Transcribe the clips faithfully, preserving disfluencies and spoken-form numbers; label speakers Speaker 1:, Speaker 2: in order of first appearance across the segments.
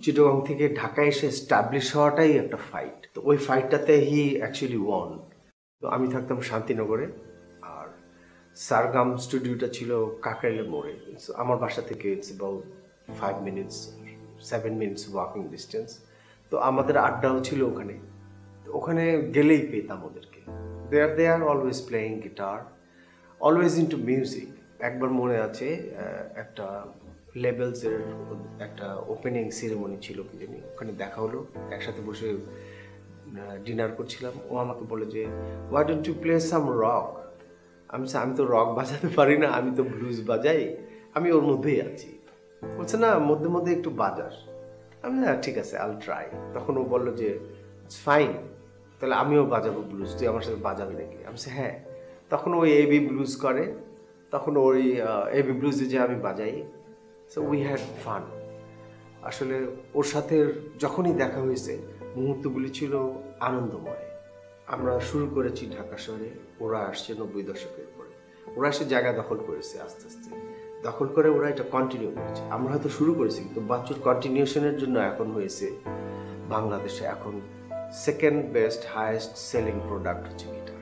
Speaker 1: চিটাগং থেকে ঢাকায় এসে এস্টাবলিশ হওয়াটাই একটা ফাইট। তো ওই ফাইটটাতে হি অ্যাকচুয়ালি ওয়ান। তো আমি থাকতাম শান্তিনগরে, আর সারগাম স্টুডিওটা ছিল কাকরাইলের মোড়ে। So, আমার বাসা থেকে it's about five minutes seven minutes walking distance. তো আমাদের আড্ডাও ছিল ওখানে। তো ওখানে গেলেই পেতাম ওদেরকে। They are they are always playing guitar, always into music. একবার মনে আছে একটা লেবেলসের একটা ওপেনিং সেরেমনি ছিল কি জানি, ওখানে দেখা হলো, একসাথে বসে ডিনার করছিলাম। ও আমাকে বলে যে why don't you play some rock. আমি আমি তো রক বাজাতে পারি না, আমি তো ব্লুজ বাজাই। আমি ওর মধ্যেই আছি। বলছে না মধ্যে মধ্যে একটু বাজাস। আমি না ঠিক আছে আল ট্রাই। তখন ও বললো যে ইটস ফাইন, তাহলে আমিও বাজাবো ব্লুজ, তুই আমার সাথে বাজাবি নাকি? আমি হ্যাঁ। তখন ওই এবি ব্লুজ করে, তখন ওই এবি ব্লুজে যে আমি বাজাই। So we had fun. আসলে ওর সাথে যখনই দেখা হয়েছে মুহূর্তগুলি ছিল আনন্দময়। আমরা শুরু করেছি ঢাকা শহরে, ওরা আসছে নব্বই দশকের পরে। ওরা এসে জায়গা দখল করেছে আস্তে আস্তে, দখল করে ওরা এটা কন্টিনিউ করেছে। আমরা হয়তো শুরু করেছি, কিন্তু বাচ্চুর কন্টিনিউশনের জন্য এখন হয়েছে বাংলাদেশে এখন second best highest selling product হচ্ছে গিটার।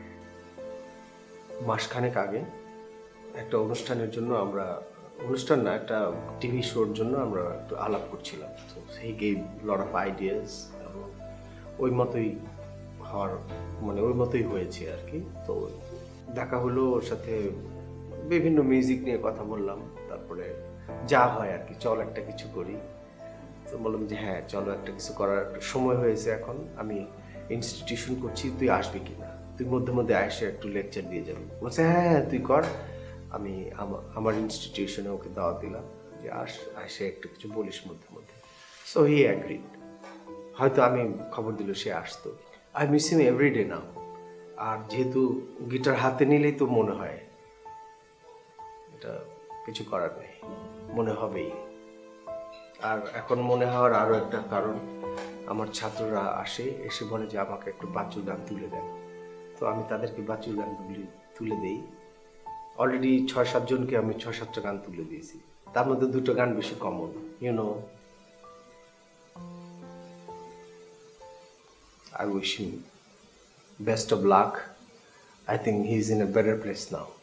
Speaker 1: মাসখানেক আগে একটা অনুষ্ঠানের জন্য আমরা, অনুষ্ঠান না একটা টিভি শোর জন্য আমরা একটু আলাপ করছিলাম। তো সেই গেভ লট অফ আইডিয়াস এবং ওই মতোই হওয়ার মানে ওই মতোই হয়েছে আর কি। তো দেখা হলো, ওর সাথে বিভিন্ন মিউজিক নিয়ে কথা বললাম, তারপরে যা হয় আর কি, চল একটা কিছু করি। তো বললাম যে হ্যাঁ চলো একটা কিছু করার সময় হয়েছে এখন। আমি ইনস্টিটিউশন করছি, তুই আসবি কি না? তুই মধ্যে মধ্যে এসে একটু লেকচার দিয়ে যাবি। বলছে হ্যাঁ হ্যাঁ তুই কর। আমি আমার ইনস্টিটিউশনে ওকে দাওয়াত দিলাম যে আস এসে একটু কিছু বলিস মধ্যে মধ্যে। So he agreed. হয়তো আমি খবর দিল সে আসতো। I miss him every day now. আর যেহেতু গিটার হাতে নিলেই তো মনে হয়, এটা কিছু করার নেই, মনে হবেই। আর এখন মনে হওয়ার আরও একটা কারণ, আমার ছাত্ররা আসে, এসে বলে যে আমাকে একটু বাচ্চুর গান তুলে দেন। তো আমি তাদেরকে বাচ্চুর গানগুলি তুলে দেই। অলরেডি ছয় সাতজনকে আমি ছয় সাতটা গান তুলে দিয়েছি, তার মধ্যে দুটো গান বেশি common, you know. I wish him best of luck. I think he's in a better place now.